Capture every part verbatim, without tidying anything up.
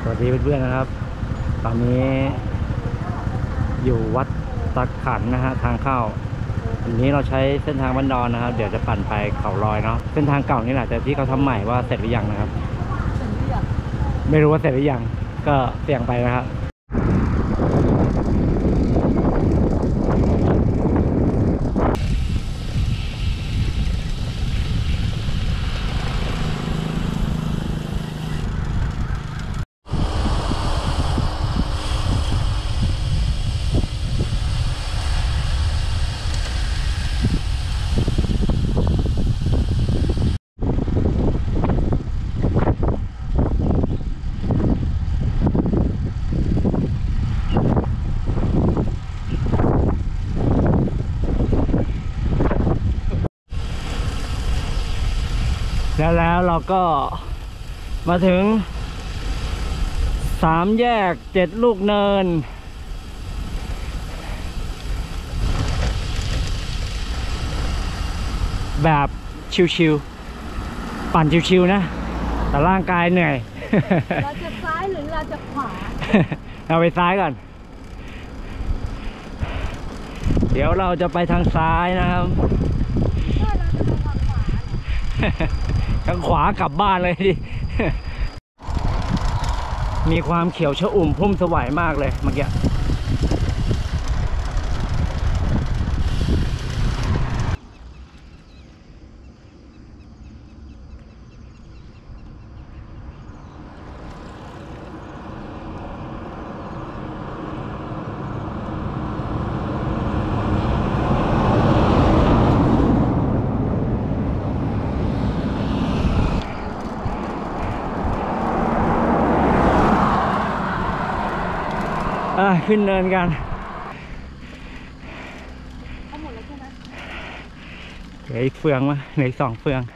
สวัสดีเพื่อนๆนะครับตอนนี้อยู่วัดตะขันนะฮะทางเข้าวันนี้เราใช้เส้นทางบ้านดอนนะครับเดี๋ยวจะปั่นไปเขาลอยเนาะเส้นทางเก่านี่แหละแต่ที่เขาทำใหม่ว่าเสร็จหรือยังนะครับไม่รู้ว่าเสร็จหรือยังก็เสี่ยงไปนะครับแล้วแล้วเราก็มาถึงสามแยกเจ็ดลูกเนินแบบชิวๆปั่นชิวๆนะแต่ร่างกายเหนื่อยเราจะซ้ายหรือเราจะขวาเราไปซ้ายก่อนเดี๋ยวเราจะไปทางซ้ายนะครับทางขวากลับบ้านเลยดิ มีความเขียวชอุ่มพุ่มสวายมากเลยเมื่อกี้ขึ้นเนินกันเอาหมดแล้วใช่ไหมเหลืออีกเฟืองมาเหลืออีกสองเฟือง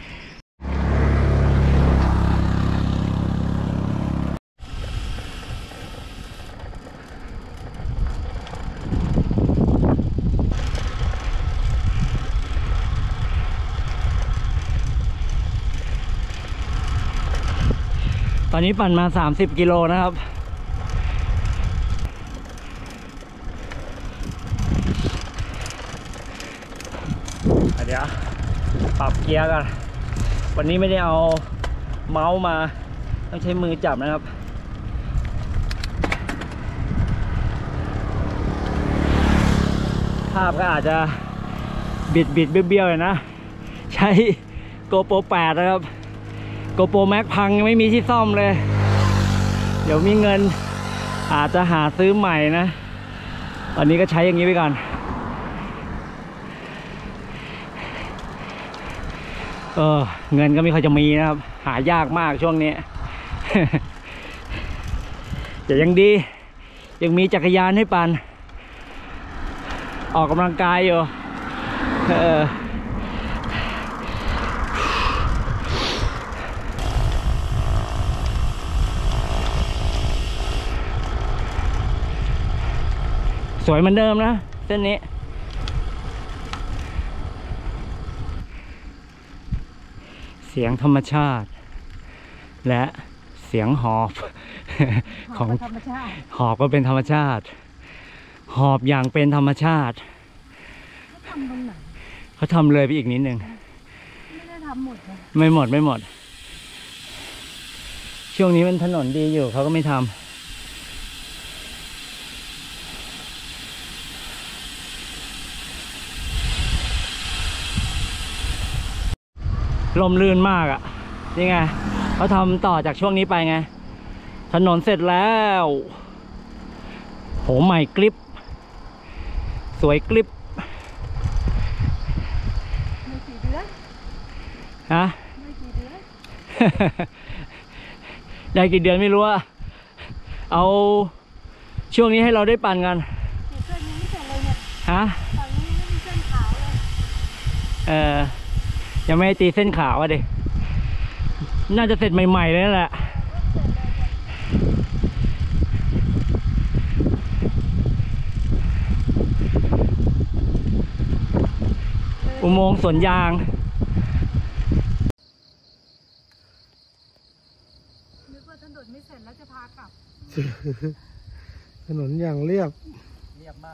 ตอนนี้ปั่นมาสามสิบกิโลนะครับเดี๋ยวปรับเกียร์กันวันนี้ไม่ได้เอาเมาส์มาต้องใช้มือจับนะครับภาพก็อาจจะบิดบิดเบี้ยวๆเลยนะใช้โกโปรแปดนะครับโกโปรแม็กพังไม่มีที่ซ่อมเลยเดี๋ยวมีเงินอาจจะหาซื้อใหม่นะตอนนี้ก็ใช้อย่างนี้ไปก่อนเออเงินก็ไม่ค่อยจะมีนะครับหายากมากช่วงนี้ แต่ยังดียังมีจักรยานให้ปั่นออกกำลังกายอยู่เออสวยเหมือนเดิมนะเส้นนี้เสียงธรรมชาติและเสียงหอบของหอบก็เป็นธรรมชาติหอบอย่างเป็นธรรมชาติเขาทำเลยไปอีกนิดนึงไม่ได้ทำหมดเลยไม่หมดไม่หมดช่วงนี้มันถนนดีอยู่เขาก็ไม่ทำลมลื่นมากอ่ะนี่ไงเขาทำต่อจากช่วงนี้ไปไงถนนเสร็จแล้วโหใหม่กริบสวยกริบไม่กี่เดือนฮะไม่กี่เดือนได้กี่เดือนไม่รู้อะเอาช่วงนี้ให้เราได้ปั่นกันเส้นนี้เสร็จเลยเนี่ยฮะตอนนี้ไม่มีเส้นขาวเลยเออยังไม่ตีเส้นขาวอ่ะดิน่าจะเสร็จใหม่ๆเลยนั่นแหละอุโมงค์สวนยางนึกว่าว่าถนนไม่เสร็จแล้วจะพากลับถนนอย่างเรียบเรียบมาก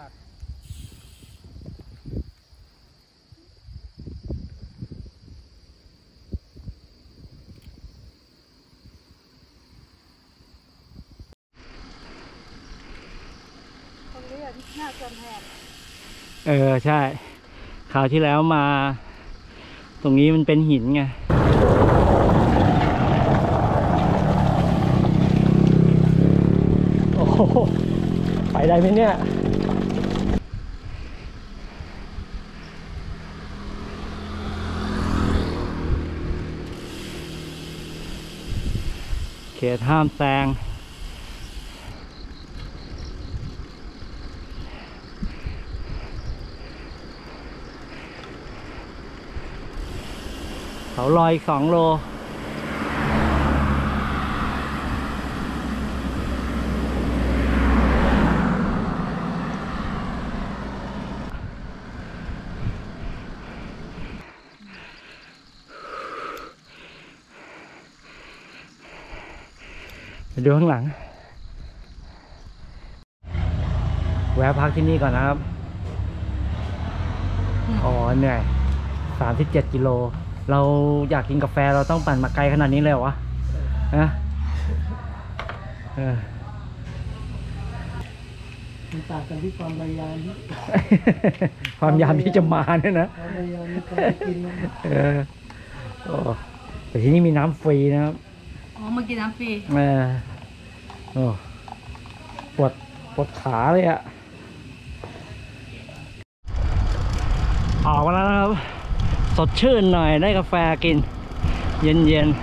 ตรงนี้อ่ะน่าจะแพงเออใช่คราวที่แล้วมา ตรงนี้มันเป็นหินไงโอ้โหไปได้ไหมเนี่ยเขตห้ามแซงเขาลอยอีกสองโลไปดูข้างหลัง แวะพักที่นี่ก่อนนะครับ อ๋อเหนื่อยสามสิบเจ็ดกิโล เราอยากกินกาแฟเราต้องปั่นมาไกลขนาดนี้เลยเหรอวะนะเออมันต่างกันที่ความพยายามที่ความยามที่จะมาเนี่ยนะความพยายามในการกินมันเออโอ้แต่ที่นี่มีน้ำฟรีนะครับอ๋อมากินน้ำฟรีเออโอ้ปวดปวดขาเลยอะออกมาแล้วนะครับ สดชื่นหน่อยได้กาแฟกิน เย็นเย็น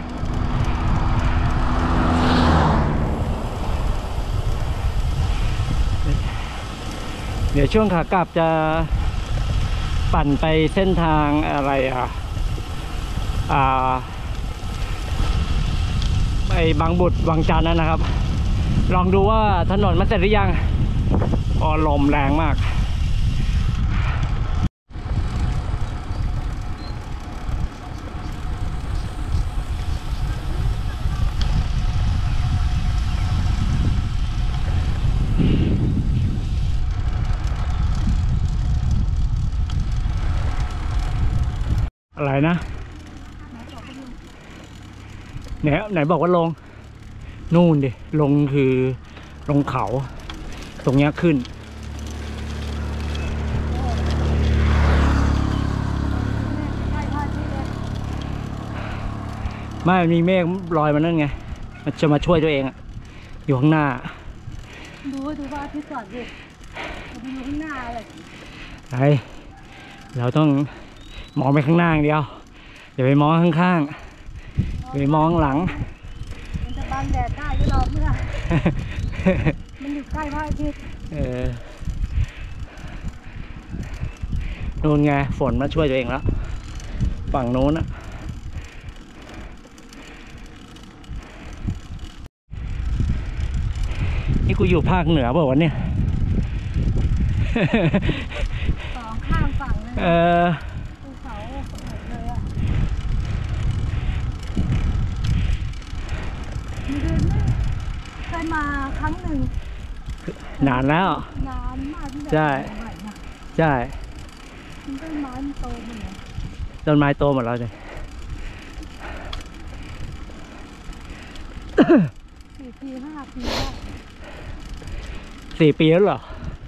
เดี๋ยวช่วงขากลับจะปั่นไปเส้นทางอะไรอ่ะ อ่าไปบางบุตรวังจันทร์นะครับ ลองดูว่าถนนมันเสร็จหรือยังอ๋อลมแรงมากอะไรนะไหนไหนบอกว่าลงนู่นดิลงคือลงเขาตรงเนี้ยขึ้นไม่มีเมฆลอยมานั่นไงมันจะมาช่วยตัวเองอะอยู่ข้างหน้าดูดูว่าที่ก่อนดิดูข้างหน้าเลยไอเราต้องมองไปข้างหน้าอย่างเดียวอย่าไปมองข้างๆอย่าไปมองหลังมันจะบังแดดได้ก็รอเมื่อ มันอยู่ใกล้พระอาทิตย์เออนู่นไงฝนมาช่วยตัวเองแล้วฝั่งโน้นอะนี่กูอยู่ภาคเหนือเปล่าวะเนี่ยสองข้างฝั่งเลยเออภูเขาหมดเลยอ่ะมีเดือนนึงเคยมาครั้งหนึ่งนานแล้วนานมากที่แบบใช่ใหม่นะใช่มันต้นไม้มันโตหมดเลยต้นไม้โตหมดแล้วเลยสี่ปีห้าปีแล้วสี่ปีแล้วเหรอ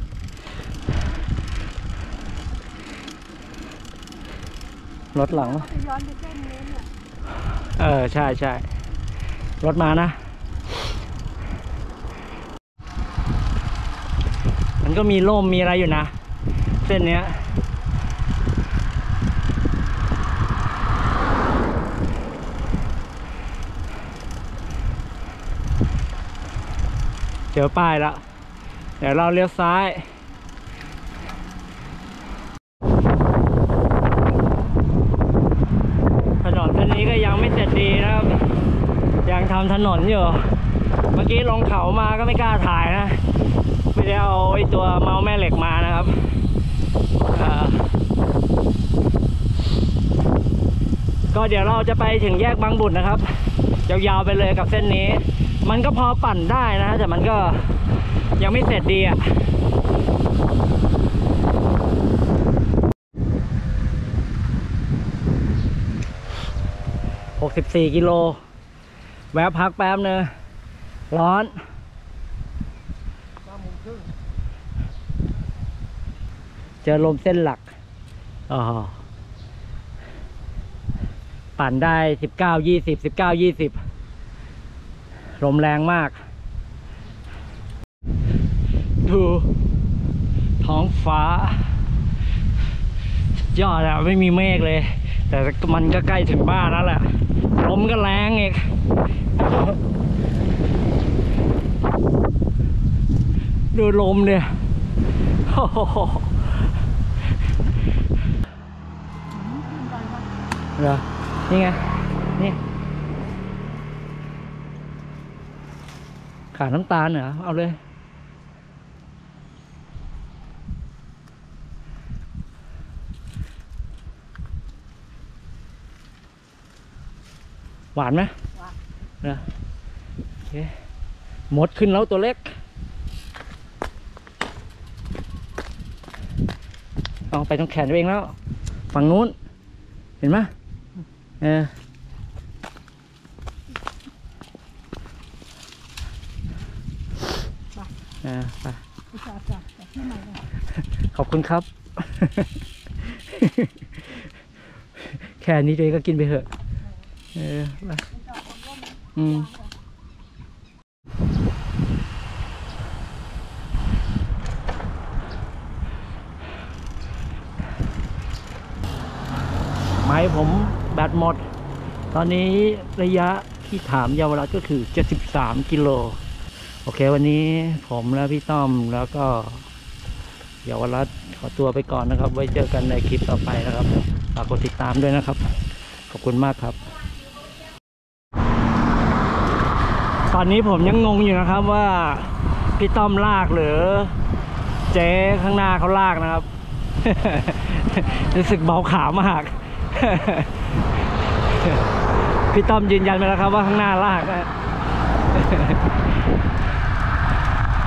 รถหลังเขาจะย้อนไปเส้นนี้เนี่ยเออใช่ใช่รถมานะ มันก็มีร่มมีอะไรอยู่นะ เส้นเนี้ยเจอป้ายแล้ว เดี๋ยวเราเลี้ยวซ้าย ถนนเส้นนี้ก็ยังไม่เสร็จดีนะครับ ยังทำถนนอยู่ เมื่อกี้ลงเขามาก็ไม่กล้าถ่ายนะ ไม่ได้เอาไอ้ตัวเมาส์แม่เหล็กมานะครับก็เดี๋ยวเราจะไปถึงแยกบางบุตรนะครับยาวๆไปเลยกับเส้นนี้มันก็พอปั่นได้นะแต่มันก็ยังไม่เสร็จดีอ่ะหกสิบสี่กิโลแวะพักแป๊บนึงร้อนเจอลมเส้นหลักอ๋อปั่นได้สิบเก้ายี่สิบสิบเก้ายี่สิบลมแรงมากดูท้องฟ้ายอดอะไม่มีเมฆเลยแต่มันก็ใกล้ถึงบ้านแล้วแหละลมก็แรงอีกดูลมเนี่ยเหรอนี่ไงนี่ขาดน้ำตาลเหรอเอาเลยหวานไหมหวานนะโอเคหมดขึ้นแล้วตัวเล็กเอาไปตรงแขนตัวเองแล้วฝั่งนู้นเห็นไหมเออเออไปขอบคุณครับ แค่นี้ตัวเองก็กินไปเถอะเออไปอืมไม้ผมแบตหมดตอนนี้ระยะที่ถามเยาวราชก็คือเจ็ดสิบสามกิโลโอเควันนี้ผมและพี่ต้อมแล้วก็เยาวราชขอตัวไปก่อนนะครับไว้เจอกันในคลิปต่อไปนะครับฝากกดติดตามด้วยนะครับขอบคุณมากครับตอนนี้ผมยังงงอยู่นะครับว่าพี่ต้อมลากหรือเจ๊ข้างหน้าเขาลากนะครับ รู้สึกเบาขามาก พี่ต้อมยืนยันไปแล้วครับว่าข้างหน้าลากนะ